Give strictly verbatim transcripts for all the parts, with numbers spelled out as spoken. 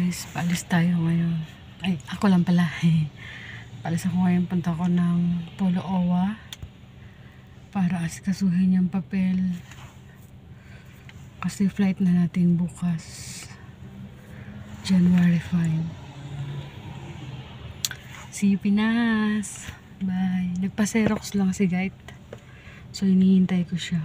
guys, paalis tayo ngayon. Ay, ako lang pala eh. Paalis ako ngayon, punta ko ng Polo Owa para asikasuhin yung papel kasi flight na natin bukas January fifth. See you Pinas. Bye. Nagpa-Xerox lang si guide, so hinihintay ko siya.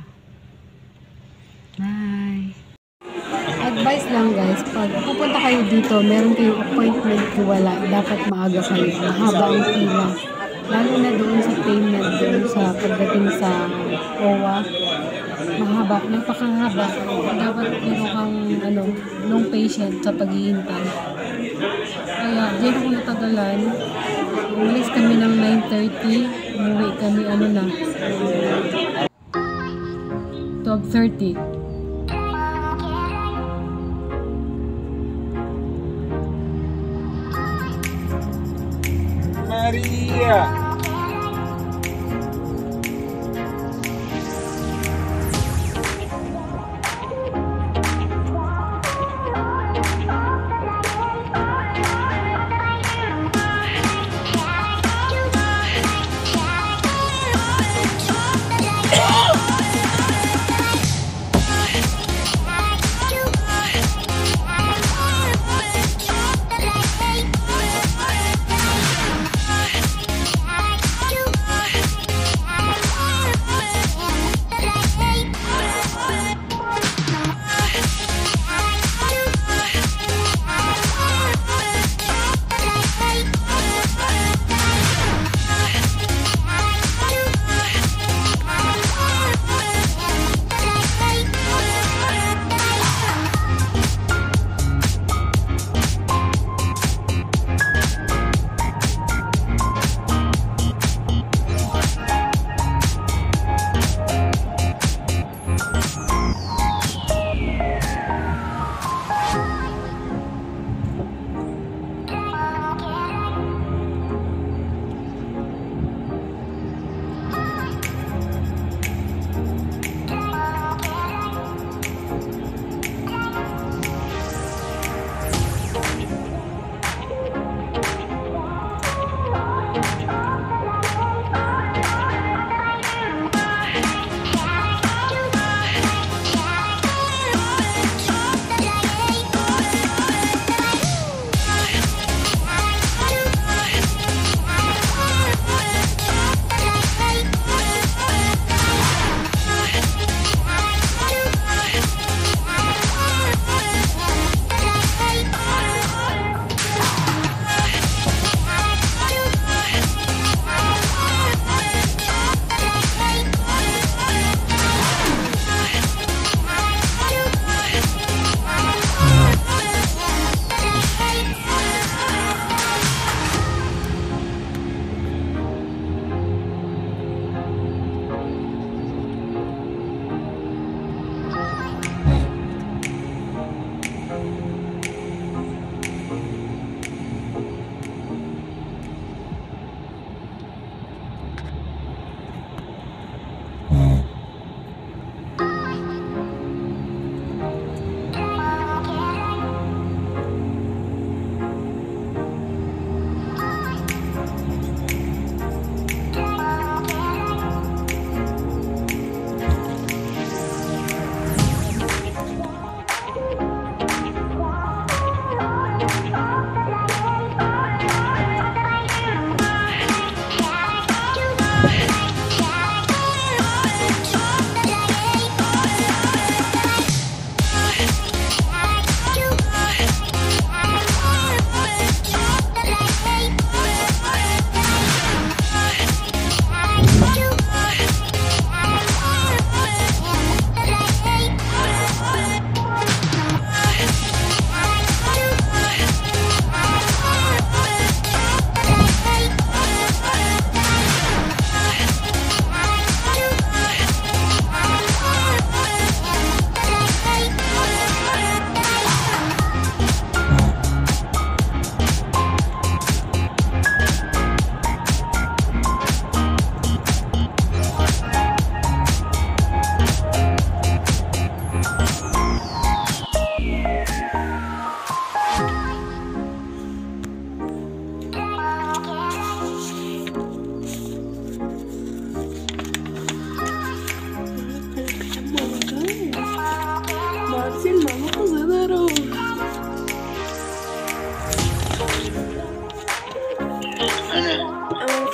Bye. Advice lang guys, pag pupunta kayo dito, meron kayong appointment o wala, dapat maaga kayo. Mahaba ang pila. Lalo na doon sa payment, doon sa pagdating sa O W A. Mahaba, napakahaba. Dapat meron kang ano, long patient sa paghihintay. Kaya, diyan ako natagalan. Umalis kami ng nine thirty. Umuwi kami ano na, twelve thirty. Maria.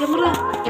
camera.